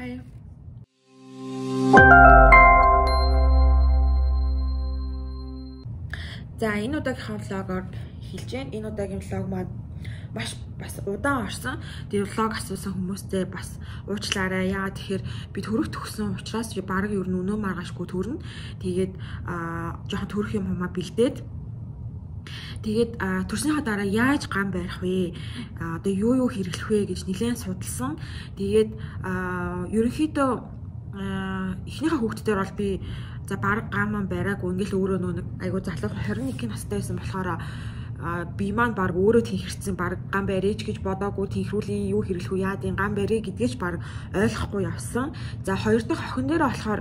Bye. За энэ удаагийн влогоор хэлж байна. Энэ удаагийн влог маань маш бас удаан орсон. Тэгээ влог асуусан хүмүүстээ бас уучлаарай. Яагаад тэгэхээр би төрөх төгсөн учраас баг ер нь өнөө маргаашгүй төрнө. Тэгээд жоохон төрөх юм хамаа бэлдээд тэгээд төрснийхаа дараа яаж гам барих вэ? Одоо юу хэрэглэх вэ гэж нэлээд судалсан. Тэгээд ерөнхийдөө эхнийхээ хүүхдүүдээр бол би за баг гам бариагүй ингээл өөрөө нэг айгуу залуу 21 настай байсан болохоор би маань баг өөрөө тэнхэрсэн баг гам барьж гэж бодоогүй тэнхрүүлийн юу хэрэглэх үү яадын гам барья гэдгийгч баг ойлгохгүй явсан. За хоёр дахь охин дээр болохоор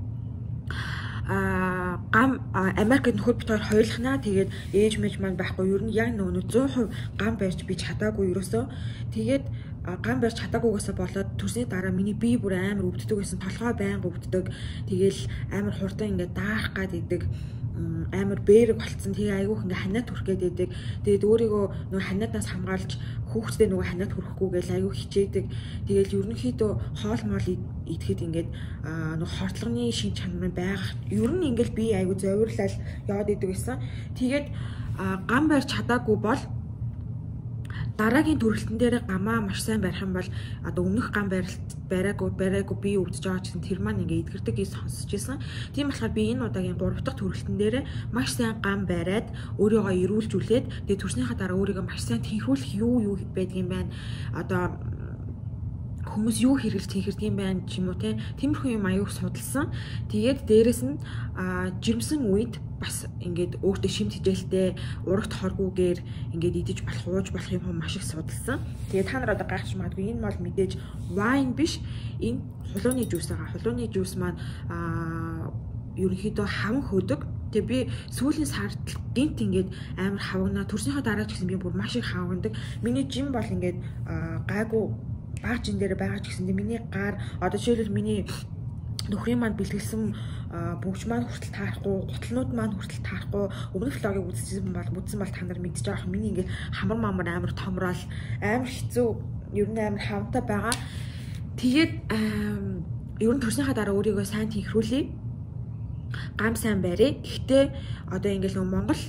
гам Америкт нөхөр бит хоёр хоёулахнаа тэгээд ээж мэж маань байхгүй ер нь яг нөгөө 100% гам барьж би чадаагүй ерөөсөө. Тэгээд гам барьж чадаагүйгээсээ болоод төрсний дараа миний бие бүр амар өвддөг байсан. Толгой байнга өвддөг. Тэгээл амар хурдан ингээд даах гад идэг. Амар бэрэг болцсон. Тэгээ айгүйх ингээ ханиад хүрх гээд идэг. Тэгээд өөрийгөө нөгөө ханиаднаас хамгаалж хүүхдээ нөгөө ханиад хүрхгүй гэж айгүй хичээдэг. Тэгээл ерөнхийдөө хоол моол идэхэд ингээд нөгөө хортлогын шин чанар байх. Ер нь ингээл би айгүй зовирлал яваад идэг гэсэн. Тэгээд гам барьж чадаагүй бол дараагийн төрөлтөн дээр гамаа маш сайн барих юм бол одоо өмнөх гам бариагүй би өвдөж байгаа чинь тэр маань ингээ эдгэрдэг гэж сонсож байсан. Тийм болохоор би энэ удаагийн 3 дахь төрөлтөн дээр маш сайн гам бариад өөрийгөө эрүүлжүүлээд тэгээ төрснийхаа дараа өөрийгөө маш сайн тэнхрүүлэх юу байдгийм байна. Одоо хүмүүс юу хэрэглэж тэнхэрдэг юм байна ч юм уу те. Тиймэрхүү юм аяуг судалсан. Тэгээд дээрэс нь жирэмсэн үед бас ингээд өөртөө шимт хижээлтэй урагт хоргүйгээр ингээд идэж болох ууж болох юм маш их судалсан. Тэгээд та нар одоо гайхаж магадгүй энэ бол мэдээж вайн биш. Энэ хулууны жуус байгаа. Хулууны жуус маань ерөнхийдөө хаван хөдөг. Тэгээ би сүүлийн сард гинт ингээд амар хавагнаа төрснийхаа дараа ч гэсэн би бүр маш их хавагнадаг. Миний жим бол ингээд гайгүй баг жин дээр байгаа ч гэсэндээ миний гар одоо жишээлбэл миний нөхрийн маань бэлтгэлсэн бүгж маань хүртэл таарахгүй, гутлнууд маань хүртэл таарахгүй. Өмнөх влогийг үзсэн бол та нар мэдчихэж байгаа юм. Миний ингээд хамар мамар амар томрол, амар хэцүү, ер нь амар хавтаа байгаа. Тэгээд ер нь төрснийхаа дараа өөрийгөө сайн тэнхрүүлье. Гам сайн барья. Гэхдээ одоо ингээд нөгөө Монгол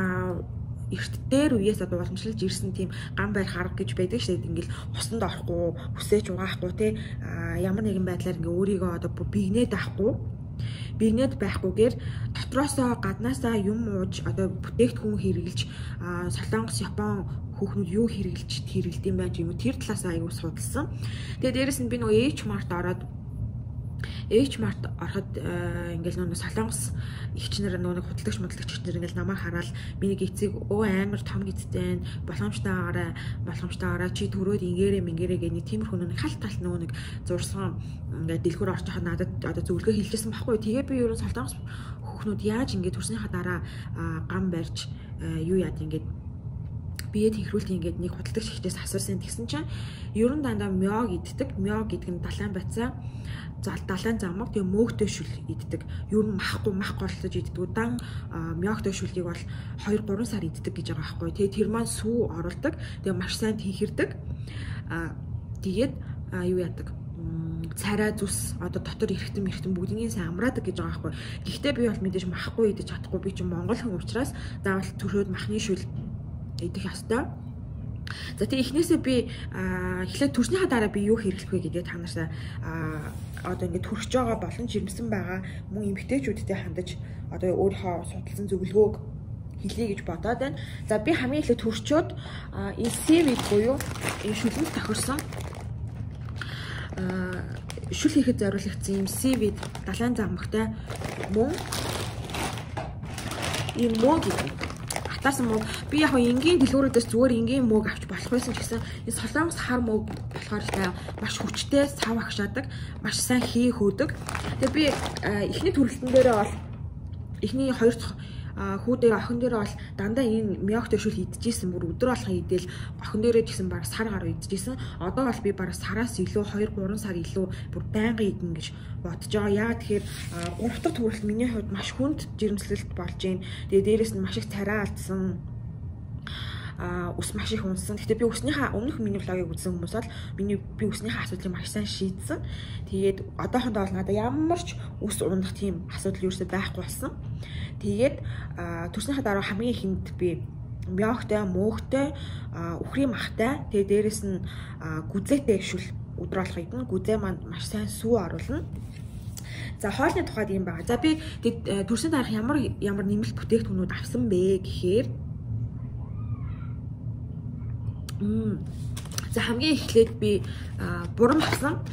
эрт дээр үеэс одоо уламжлалж ирсэн тийм гам барих арга гэж байдаг шүү дээ. Ингээл хусанд орохгүй, хүсээч угаахгүй те ямар нэгэн байдлаар ингээ өөрийгөө одоо бигнээд байхгүйгээр дотроосоо гаднаасаа юм ууж одоо бүтээгдэхүүн хэрэглэж Солонгос, Япон хүүхнүүд юу хэрэглэдэг юм байна ч юм уу тэр талаас аягүй судалсан. Тэгээд дээрэс нь би нөгөө H-Mart ороход ингээл нөгөө Солонгос ихчнэр нөгөө худалдагч ихчнэр ингээл намайг хараад миний эцэг амар том эцтэй боломжтой чи төрөөд ингээрээ гэ нэг тиймэрхүү нэг халт нөгөө нэг зурсан ингээд дэлгүүр орж хахад надад одоо зөвлөгөө хэлжсэн байхгүй. Тэгээ би ерөн Солонгос хүүхнүүд яаж ингээд төрснийхаа дараа гам барьж юу яад ингээд бие тэнхрүүлт ингээд нэг худалдагч ихчээс асуусан тэгсэн чинь ерөн дандаа мёг иддэг. Мёг гэдэг нь далайн бацаа далайн замаг тэгээ мөөгтэй шүл иддэг. Ер нь мах голлож иддэг. Удаан мёгтэй шүлийг бол 2-3 сар иддэг гэж байгаа байхгүй. Тэгээ тэр маань сүү оруулдаг. Тэгээ маш сайн тэнхэрдэг. Тэгээд юу яадаг? Царай зүс одоо дотор эргэтэн бүгднийг сайн амраадаг гэж байгаа байхгүй. Гэхдээ би бол мэдээж махгүй идэж чадахгүй. Би чинь монгол хүн учраас заавал төрөөд махны шүл идэх ёстой. За тэгээ эхнээсээ би эхлээд төрснийхаа дараа би юу хэрэглэх вэ гэдэг та нартай одоо ингээд төрж байгаа болон жирэмсэн байгаа мөн эмэгтэйчүүдтэй хандаж одоо өөрийнхөө судалсан зөвлөгөөг хэлье гэж бодоод байна. За би хамгийн эхлээд төрчөөд энэ CV буюу энэ шүлэнд тохирсон шүл хийхэд зориулагдсан юм CV далайн замгтай мөн ийм мөг гэдэг. Атаарсан мөг би яг энгийн дэлгүүрүүдээс зүгээр энгийн мөг авч болох байсан ч гэсэн энэ Солонгос хар мөг болохоор маш хүчтэй сав агшаадаг, маш сайн хий хөөдөг. Тэгээ би эхний төрөлтөн дээрээ бол эхний 2 дахь хүү дээр охин дээр бол дандаа энэ мёгтэй шүл идчихсэн бүр өдөр болгон идэл охин дээрээ ч гэсэн баг сар гаруй идчихсэн. Одоо бол би баг сараас илүү 2-3 сар илүү бүр байнга идэн гэж бодож байгаа. Яа тэгэхээр 3 дахь төрөлт миний хувьд маш хүнд жирэмслэлт болж байна. Тэгээ дээрээс нь маш их царай алдсан. ус маш их унсан. Гэтэ би өснийхээ өмнөх миний влогийг үзсэн хүмүүс бол би өснийхээ асуудлыг маш сайн шийдсэн. Тэгээд одоохондоо бол надад ямар ч ус унах тийм асуудал юу ч байхгүй болсон. Тэгээд төрснийхээ дараа хамгийн ихэнд би мягтай, мөөхтэй, үхрийн махтай, тэгээд дээрэс нь гүзээтэй шүл өдөр болох идэн. Гүзээ маань маш сайн сүү оруулна. За хоолны тухайд юм байна. За би төрсний дараах ямар нэмэлт бүтээгдэхүүнүүд авсан бэ гэхээр за хамгийн эхлээд би бурам авсан.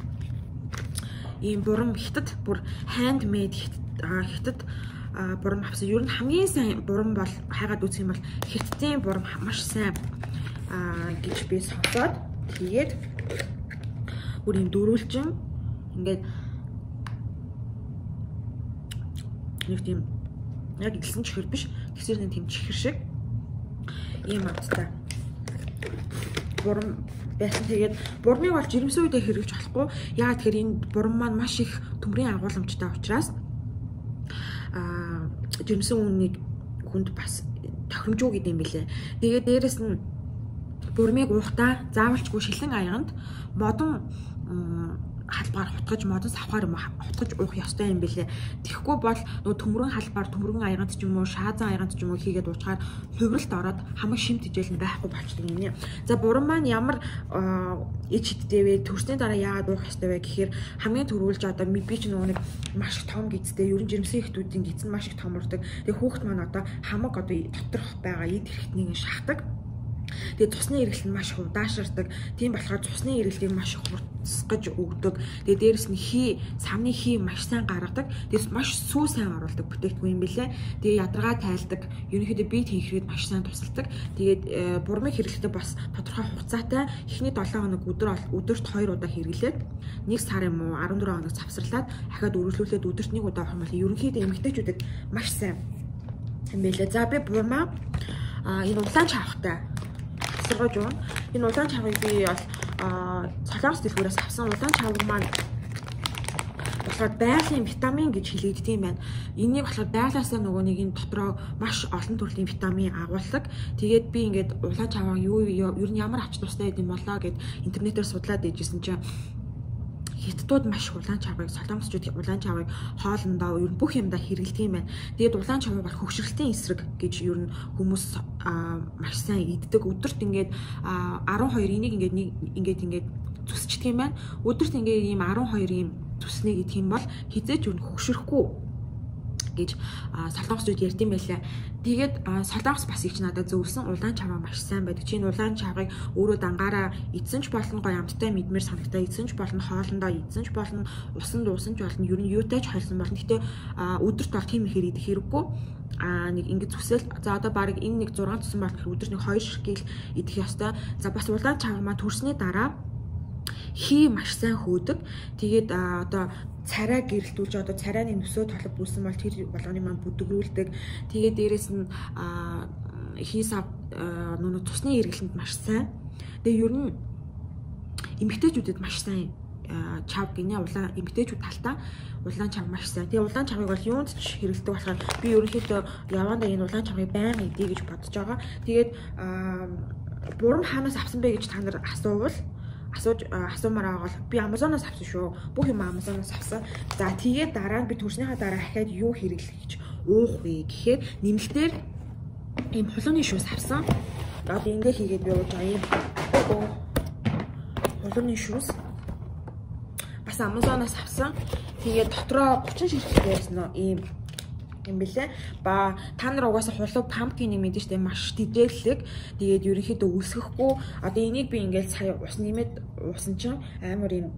Ийм бурам хятад бүр handmade хятад бурам авсан. Ер нь хамгийн сайн бурам бол хайгаад үзэх юм бол хятадын бурам маш сайн гэж би сонсоод тэгээд бүр юм дөрүүлчин ингээд нэг тийм яг илсэн чихэр биш тэгсэр нэг тийм чихэр шиг ийм амттай бурам байсан. Тэгээд бурмыг бол жирэмсэн үедээ хэрэглэж болохгүй. Яагаад тэгэхээр энэ бурам маань маш их төмрийн агуулмжтай учраас жирэмсэн үнийг хүнд бас тохиромжгүй гэдэг юм билээ. Тэгээд дээрэс нь бурмыг уухтаа заавалчгүй шилэн аяганд модон халбаар хутгаж модон савхаар хутгаж уух ёстой юм билээ. Тэгэхгүй бол нөгөө төмрөн халбаар төмрөн аяганд ч юм уу шаазан аяганд ч юм уу хийгээд уучгаар хувиралт ороод хамаг шимт хижээл нь байхгүй болчихдог юм нэ. За буран маань ямар ич хиттэй вэ? Төрсний дараа яагаад уух ёстой вэ гэхээр хамгийн түрүүлж одоо би ч нөгөө нэг маш том гизтэй ерөн жирэмсэн ихтүүдийн гиз нь маш их том урдаг. Тэгээ хүүхэд маань одоо хамаг одоо доторх байгаа эд хэрэгтнийг шахдаг. Тэгээд цусны эргэлт нь маш удаашрдаг. Тийм болохоор цусны эргэлтийг маш их хурцгаж өгдөг. Тэгээд дээрэс нь самны хий маш сайн гаргадаг. Тэгээд маш сүү сайн оруулдаг бүтээгдэхүүн юм билээ. Тэгээд ядаргаа тайлдаг. Ерөнхийдөө бие тэнхрээд маш сайн тусалдаг. Тэгээд бурмыг хэрэглэхдээ бас тодорхой хугацаатай эхний 7 хоног өдөрт 2 удаа хэрэглээд 1 сар юм уу 14 хоног завсарлаад дахиад үргэлжлүүлээд өдөрт 1 удаа авах юм бол ерөнхийдөө эмэгтэйчүүдэд маш сайн юм билээ. За би бурмаа энэ улаан чавхтай сэргэж байна. Энэ улаан чавыг би бол солонгос дэлгүүрээс авсан. Улаан чавг маань болохоор байгалийн витамин гэж хэлэгддэг юм байна. Энийг болохоор байгалаасаа нөгөө нэг энэ дотроо маш олон төрлийн витамин агуулдаг. Тэгээд би ингээд улаан чаваа ер нь ямар ач тустай гэдэг юм болоо гэд интернетээр судлаад ижсэн чинь хятадууд маш улаан чавыг солонгосчууд улаан чавыг хоолндоо ер нь бүх юмдаа хэрэглэдэг юм байна. Тэгээд улаан чавыг бол хөвгшрэлтийн эсрэг гэж ер нь хүмүүс маш сайн иддэг. Өдөрт ингээд 12 энийг ингээд зүсчдэг юм байна. Өдөрт ингээд ийм 12 ийм зүснэ гэх юм бол хизээч ер нь хөвгшрэхгүй гэж солонгосчууд ярьд юм байлаа. Тэгээд солонгос бас их ч надад зөвлөсөн улаан чаваа маш сайн байдаг. Чинь улаан чавыг өөрөө дангаараа эзэн ч болно гоё амттай мэдмээр санагтаа эзэн ч болно хоолндоо эзэн ч болно усан дуусан ч болно ер нь юутай ч холсон болно. Гэтэ өдөрт бол тийм ихээр идэх хэрэггүй. Нэг ингэ зүсэл за одоо баг энэ нэг 6 тусан бол өдөрт нэг 2 ширхгийл идэх ёстой. За бас улаан чаваа маа төрсний дараа хий маш сайн хөөдөг. Тэгээд одоо царай гэрэлтүүлж одоо царайны нүсөө толб бүсэн бол тэр болгоны маань бүдгрүүлдэг. Тэгээд дээрэс нь хий сав нүг цусны эргэлтэнд маш сайн. Тэгээ ер нь эмэгтэйчүүдэд маш сайн чав гинэ улаан эмэгтэйчүүд талтаа улаан чав маш сайн. Тэгээ улаан чавыг бол юунд ч хэрэглэдэг болохоор би ерөнхийдөө явандаа энэ улаан чавыг байнга идэ гэж бодож байгаа. Тэгээд бурам хаанаас авсан бэ гэж та нар асуумаар байгаа бол би Amazon-оос авсан шүү. Бүх юм Amazon-оос авсан. За тэгээд дараа нь би төрснийхаа дараа ахаад юу хэрэглэх гэж уух вэ гэхээр нэмэлтээр ийм хулууны шүүс авсан. Одоо ингэ хийгээд би ууж байгаа юм. Хулууны шүүс бас Amazon-оос авсан. Тэгээд дотроо 30 ширхэг байсан ийм юм билээ. Ба та нар угаасаа хулуу pumpkin-ийг мэдэн штэ маш тэвдэрлэг. Тэгээд ерөнхийдөө үсгэхгүй. Одоо энийг би ингээл сая ус нэмээд уусан чинь амар юм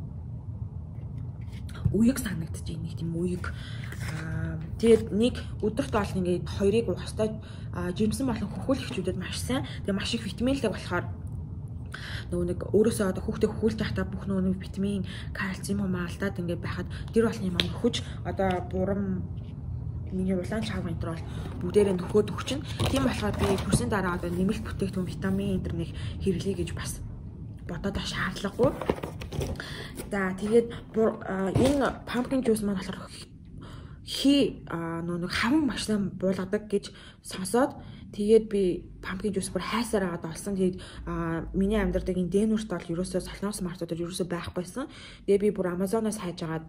уяг санагдаж байна. Нэг тийм уяг. Тэгээд нэг өдөрт бол ингээд хоёрыг уух хэвээр жимсэн болон хөхөөлөгчүүдэд маш сайн. Тэгээд маш их витаминлэг болохоор нөгөө нэг өөрөөсөө одоо хүүхдээ хөхүүлж байхдаа бүх нөгөө витамин, кальциум алдаад ингээд байхад тэр болны юм өхөж одоо бурам миний улаан чавга энэ бол бүгдээрээ нөхөд өгчин. Тийм болохоор би төрсний дараа одоо нэмэлт бүтээгдэхүүн витамин энэ нэг хэрэглэе гэж бас бодоод шаардлагагүй. За тэгээд энэ pumpkin juice маань болохоор хий нэг хаван маш сайн буулгадаг гэж сонсоод Тэгээд би pumpkin juice бүр хайсаар аваад олсон. Тэгээд миний амьдардаг энэ Denver-т бол ерөөсөө солонгос мартуудаар ерөөсөө байхгүйсэн. Тэгээд би бүр Amazon-оос хайж агаад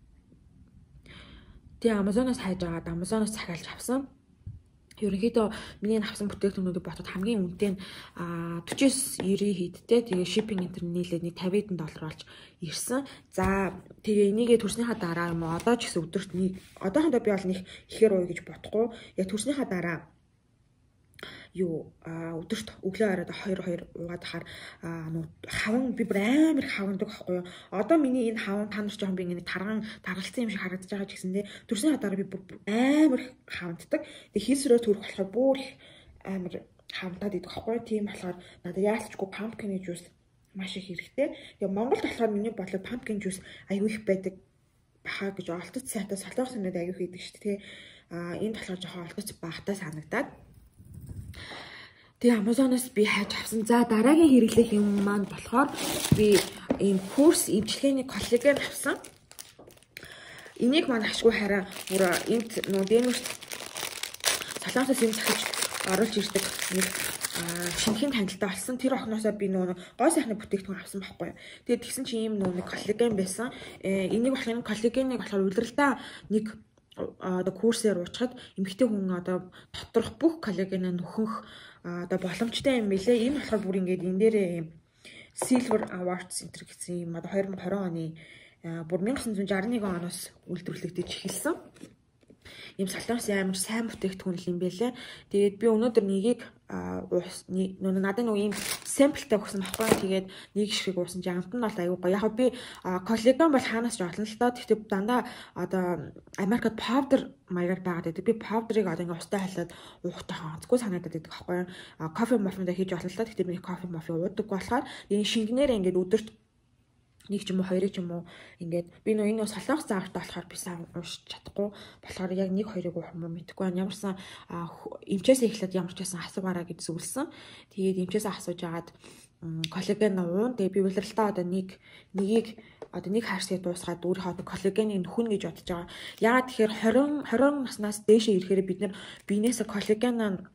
Amazon-оос захиалж авсан. Ерөнхийдөө миний авсан бүтээгдэхүүнүүдийг ботод хамгийн үнэтэй нь 40-90 хийдтэй. Тэгээ shipping интернет нийлээд нэг $50 болж ирсэн. За тэгээ энийгээ төрснийхаа дараа юм уу одоо ч гэсэн өдөрт нэг одоохондоо би бол нэг ихээр ууя гэж бодохгүй. Яг төрснийхаа дараа өдөрт өглөө оройд 2 уугаад хахаар хаван би бүр амар хавандаг байхгүй юу. Одоо миний энэ хаван та нар жоохон би ингэ таргалцсан юм шиг харагдаж байгаа ч гэсэндээ төрсний хадаараа би бүр амар хаванддаг. Тэгээ хийсрөө төрөх болохоор бүр амар хавантаад идэх байхгүй юу. Тийм болохоор надад яалтчгүй pumpkin juice маш их хэрэгтэй. Тэгээ Монголд болохоор миний бодлоо pumpkin juice аюу их байдаг бахаа гэж олдоц сайтаа солонгос хүмүүс аюу их идэг шүү дээ. Энэ болохоор жоохон олдоц багтаа санагдаад. Тэгээ Amazon-оос би хайж авсан. За дараагийн хэрэглэх юм маань болохоор би ийм курс эмчилгээний коллаген авсан. Энийг маань ашгүй хараа бүр энд Denver солонгосоос юм захиж оруулж ирдэг нэг шинэхэн танилтаа болсон. Тэр охноосоо би гой сайхны бүтээгдэхүүн авсан байхгүй юу. Тэгээд тэгсэн чинь ийм нэг коллаген байсан. Энийг болохоор коллагеныг болохоор улиралдаа нэг одоо курсээр уучгаад эмэгтэй хүн одоо доторх бүх коллагеныг нөхөх одоо боломжтой юм билээ. Энэ болохоор бүр ингээд энэ дээр Silver Awards Center гэсэн юм одоо 2020 оны бүр 1961 оноос үйлдвэрлэгдэж эхэлсэн. Ийм солонгос амар сайн бүтээгдэхүүн юм байлээ. Тэгээд би өнөөдөр нэгийг надад нэг ийм самплтай өгсөн байхгүй. Тэгээд нэг шиг уусан чи амт нь бол аюу гоё. Яг би коллаген бол хаанаас ч олно л доо. Тэгтээ дандаа одоо Америкт powder маягаар байгаад байдаг. Би powder-ыг одоо ингээ устай халиад уухтайхан онцгүй санагдаад байдаг байхгүй. Кофе моффиндаа хийж олно л доо. Тэгтээ би кофе моффи уудаг болохоор энэ шингэнээр ингээд өдөрт нэг ч юм уу хоёрыг ч юм уу ингээд би энэ солонгос заавартай болохоор би сайн уушч чадахгүй болохоор яг нэг хоёрыг уух юм мэдэхгүй байна. Ямарсан эмчээс эхлээд ямар ч байсан асуугаараа гэж зөвлөсөн. Тэгээд эмчээс асууж агаад коллаген уун. Тэгээд би улиралтаа одоо нэгийг одоо нэг хаарсыг дуусгаад өөрийнхөө коллагеныг нөхөн гэж бодож байгаа. Яагаад тэгэхээр 20 наснаас дээшээ ирэхээр бид нар биенээсээ коллаген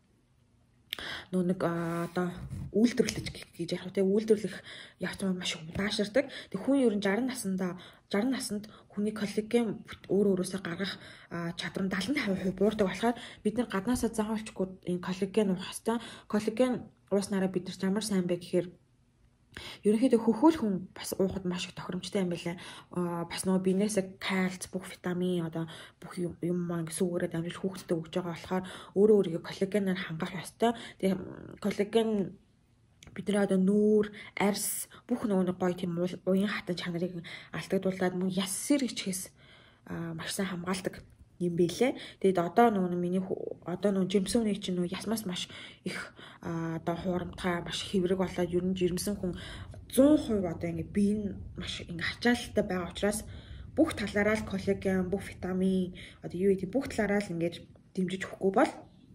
нэг одоо үйлдвэрлэж гэж яг тэ үйлдвэрлэх явц маш удаашрдаг. Тэг хүн ер нь 60 наснд хүний коллаген өөрөөсөө гаргах чадвар нь 70-50% буурдаг болохоор бид нар гаднаасаа заавалчгүй энэ коллаген уух хэрэгтэй. Коллаген ууснараа бид нар ямар сайн бэ гэхээр ерөнхийдөө хөхөөл хүн бас уухад маш их тохиромжтой юм байлаа. Бас нөгөө биенээсээ кальц, бүх витамин одоо бүх юм маань сүүгээрээ дамжуулж хүүхдэд өгж байгаа болохоор өөрийгөө коллагенаар хангах ёстой. Тэгээ коллаген бидний одоо нүүр, арьс бүх нөгөө гоё тийм уян хатан чанарыг алдагдуулаад мөн яс сэрэгчээс маш сайн хамгаалдаг юм бэлээ. Тэгээд одоо миний одоо жимсүүний чинь ясмаас маш их одоо хуурамтгай маш хэврэг болоод ер нь жирэмсэн хүн 100% одоо ингээ бие нь маш ингээ ачаалттай байгаа учраас бүх талаараа л коллаген, бүх витамин одоо юу гэдэг бүх талаараа л ингээд дэмжиж өгөхгүй бол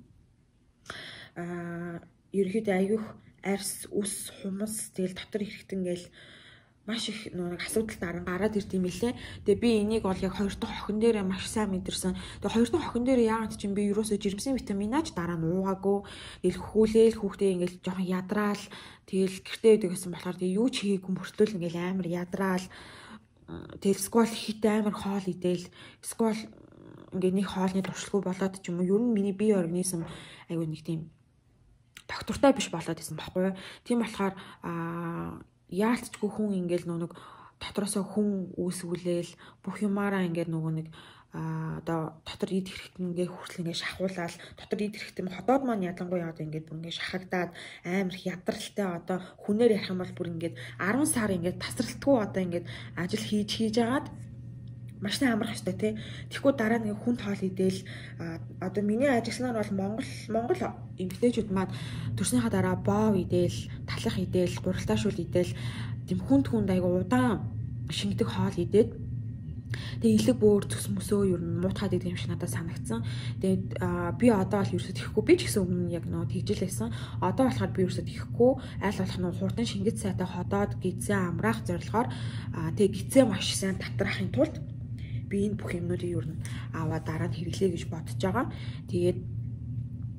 ерөөхдөө аюух арьс, үс, хумс тэгэл дотор хэрэгтэн гээл маш их нэг асуудал дараа гараад ирд юм билээ. Тэгээ би энийг бол яг 2 дахь охин дээр маш сайн мэдэрсэн. Тэгээ 2 дахь охин дээр яагаад ч юм би ерөөсөө жирэмсэн витаминаач дараа нь уугаагүй. Тэгэл хүүлээл хүүхдээ ингээл жоохон ядраал тэгэл гэртээ идэг гэсэн болохоор тэгээ юу ч хийгээгүй мөртлөө ингээл амар ядраал тэгэл сквал хит амар хоол идээл сквал ингээд нэг хоолны туршлагагүй болоод ч юм уу ер нь миний бие организм айгүй нэг тийм доктортай биш болоод исэн баггүй. Тийм болохоор яалтчгүй хүн ингээл нэг дотроосоо хүн үүсгүүлээл бүх юмараа ингээд нэг одоо дотор ид хэрэгт ингээ хүртэл ингээ шахуулаад дотор ид хэрэгт хотоод маань ялангуяа одоо ингээд бүр ингээ шахагдаад амар ядралтай одоо хүнээр ярих юм бол бүр ингээд 10 сар ингээ тасралтгүй одоо ингээд ажил хийж агаад маш сайн амрах хэрэгтэй тий. Тэгэхгүй дараа нэг хүн тоол идээл одоо миний ажигланаар бол Монгол эмэгтэйчүүд маань төрснийхаа дараа боов идээл, талах идээл, гуралтаа шүл идээл тийм хүнд айгу удаан шингэдэг хоол идээд тэгээ илэг бөөр зүс мөсөө ер нь муутгаад идэг юм шиг надад санагдсан. Тэгээд би одоо бол ерөөсөө тэхгүй би ч гэсэн өмнө яг нөө тэгжилээсэн. Одоо болохоор би ерөөсөө тэхгүй айл болох нь хурдан шингэц сайтай ходоод гизээ амраах зорилгоор тэгээ гизээ маш сайн татрахын тулд би энэ бүх юмнуудыг ер нь аваад дараа нь хэрэглэе гэж бодож байгаа. Тэгээд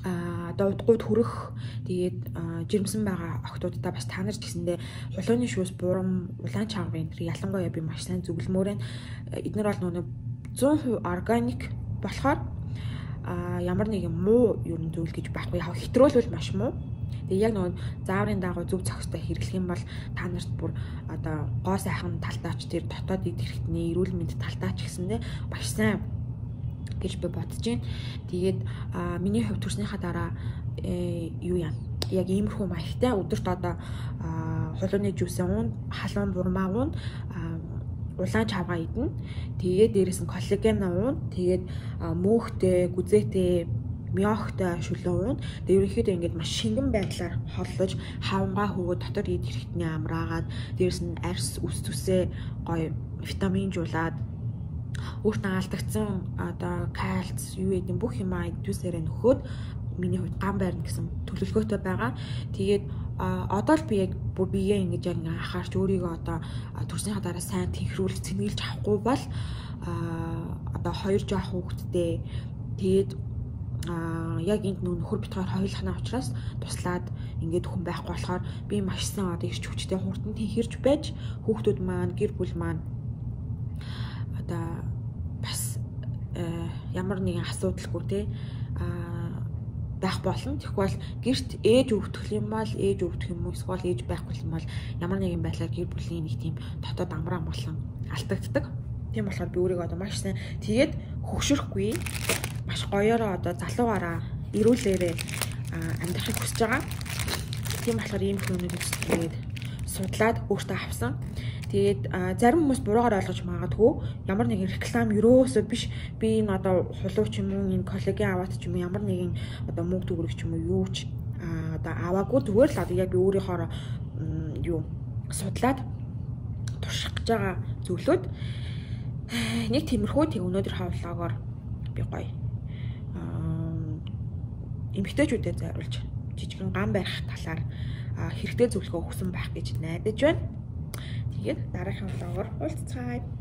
одоо удгуйд хөрөх тэгээд жирэмсэн байгаа охтуудтай бас та нар ч гэсэндээ хулууны шүүс буурам улаан чанга энэ ялангуяа би маш сайн зөвлөмөр байна. Эдгээр бол нөгөө 100% органик болохоор ямар нэгэн муу юу н зүйл гэж байхгүй. Яг хэтрүүлвэл маш муу. Тэгээ яг нөгөө зааврын дагуу зөв зохистой хэрэглэх юм бол та нарт бүр одоо гоо сайхан талтаач тэр дотоод эд хэрэгтний эрүүл мэнд талтаач гэсэндээ маш сайн гэж би бодож байна. Тэгээд миний хувьд төрснийхаа дараа юу яа яг иймэрхүү маягтай өдөрт одоо хулууны жуусаа уун, халуун бурмаа уун, улаан чавга идэнэ. Тэгээд дээрэс нь коллаген уун, тэгээд мөөхтэй, гүзээтэй, миохтой шүлэн уун. Тэгээд ерөнхийдөө ингээд маш шингэн байдлаар холлож, хавнгаа хөвгөө дотор эд хэрэгтний амраагаад, дээрэс нь арьс үс зүсээ гоё витаминжуулаад өөртөө алдагдсан одоо кальц юу гэдэг бүх юм дүүсээрээ нөхөөд миний хувьд ган байрна гэсэн төлөвлөгөөтэй байгаа. Тэгээд одоо л би яг бүр биеэ ингэж яг анхаарч өөрийгөө одоо төрснийхаа дараа сайн тэнхрүүлж цэнгэлж авахгүй бол одоо 2 жоох хүүхэдтэй тэгээд яг энд нөхөр бит хоёр хоёулахна учраас туслаад ингээд хүн байхгүй болохоор би маш сайн одоо ирч хүчтэй хурдан тэнхэрж байж хүүхдүүд маань гэр бүл маань одоо бас ямар нэгэн асуудалгүй те байх болно. Тэгэхгүй бол гэрт ээж өвдөх юм бол ээж өвдөх юм уу эсвэл ээж байхгүй юм бол ямар нэгэн байдлаар гэр бүлийн нэг тийм дотоод амраа болон алдагддаг. Тийм болохоор би өөрийгөө одоо маш сайн тэгээд хөвшөрөхгүй маш гоёороо одоо залуугаараа эрүүлээрээ амьдрахыг хүсэж байгаа. Тийм болохоор ийм хүмүүст тэгээд судлаад өөртөө авсан. Тэгээд зарим хүмүүс буруугаар ойлгож магадгүй ямар нэгэн реклам ерөөсөө биш би энэ одоо хулуу ч юм уу энэ коллаген аваад ч юм уу ямар нэгэн одоо мөнгө төгрөг ч юм уу юу ч одоо аваагүй зүгээр л яг би өөрийнхөө юу судлаад турших гэж байгаа зөвлөд нэг тиймэрхүү тэг өнөөдөр хавлагоор би гоё эмэгтэйчүүдэд зориулж жижигэн ган барих талаар хэрэгтэй зөвлөгөө өгсөн байх гэж найдаж байна. Тэгээд дараагийн влогоор уулзцгаая.